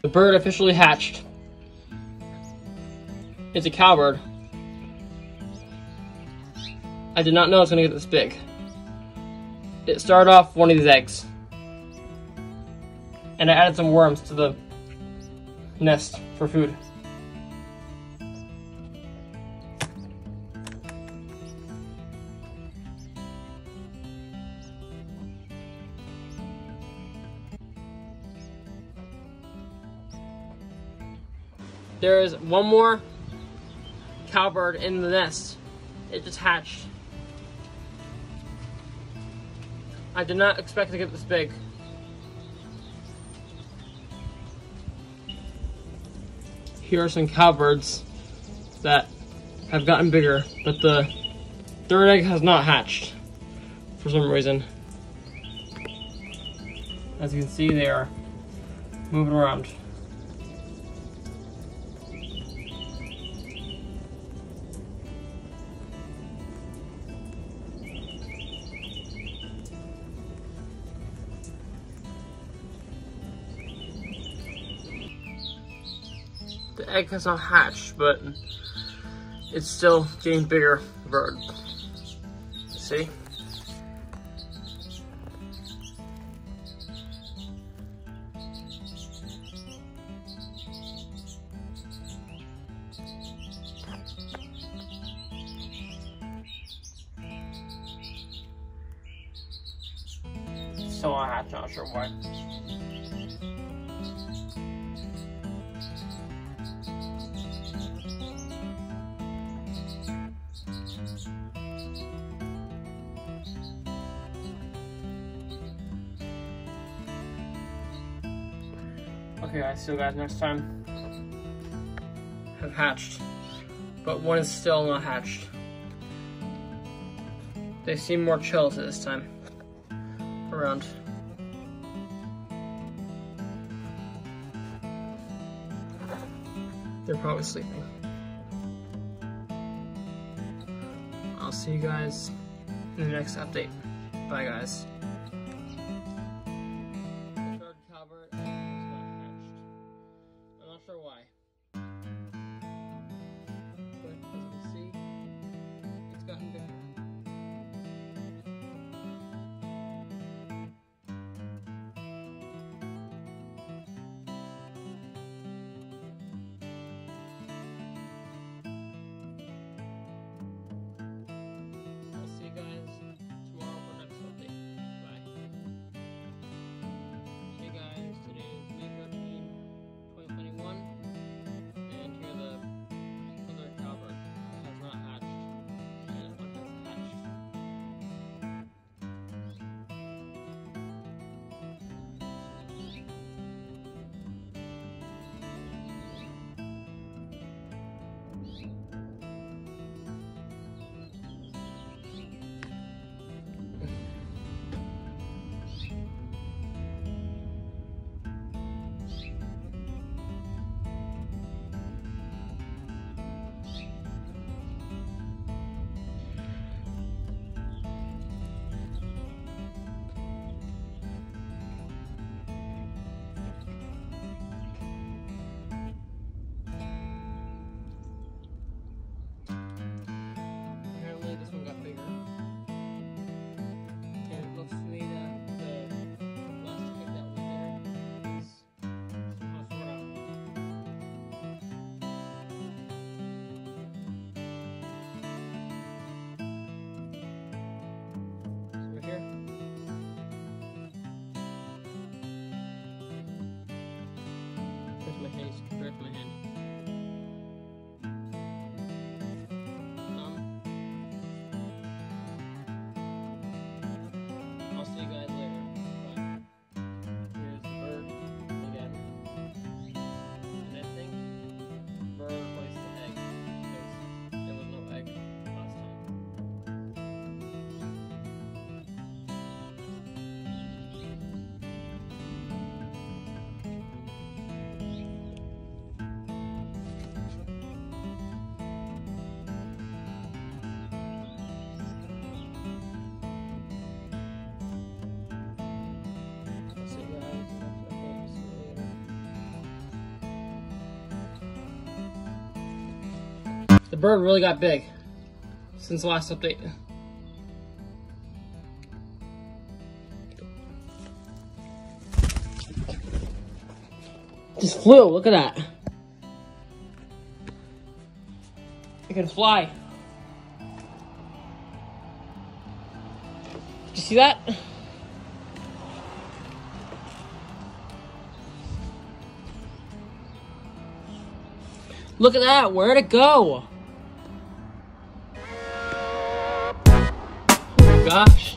The bird officially hatched. It's a cowbird. I did not know it was going to get this big. It started off one of these eggs. And I added some worms to the nest for food. There is one more cowbird in the nest. It just hatched. I did not expect to get this big. Here are some cowbirds that have gotten bigger, but the third egg has not hatched for some reason. As you can see, they are moving around. The egg has not hatched, but it's still getting bigger, the bird. See? Still not hatched, not sure why. Okay guys, see you guys next time. Have hatched, but one is still not hatched. They seem more chill to this time around. They're probably sleeping. I'll see you guys in the next update. Bye guys. Cowbird is not hatched. I'm not sure why. But as you can see, it's gotten bigger. I'll see you guys tomorrow for next update. Bye. Hey guys, today is May 13, 2021. The bird really got big since the last update. Just flew, look at that. It can fly. Did you see that? Look at that, where'd it go? Oh my gosh.